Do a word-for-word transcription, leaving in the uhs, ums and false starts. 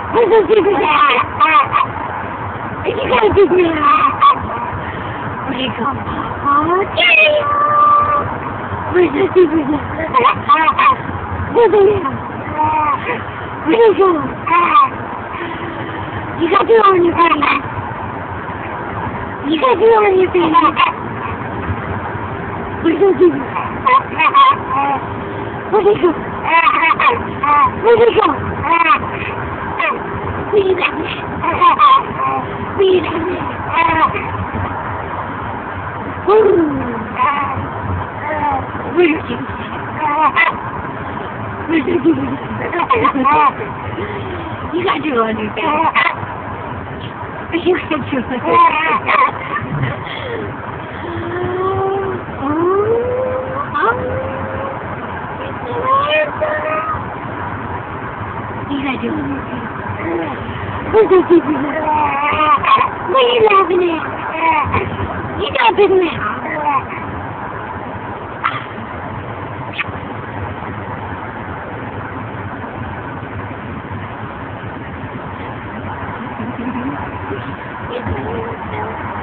Where's the secret? You gotta do that. Where'd it go? Oh, Daddy! Where's the secret? Where's it go? Where'd it go? You gotta do it on your face. You gotta do it on your face. Where's the secret? Where'd it go? Where'd it go? Where you got me? Where you got me? Ooh. Where's the secret? Where's the secret? You gotta do it on your face. You gotta do it. You gotta do it. Where's the secret? What are you laughing at? You got a big mouth. Thank you.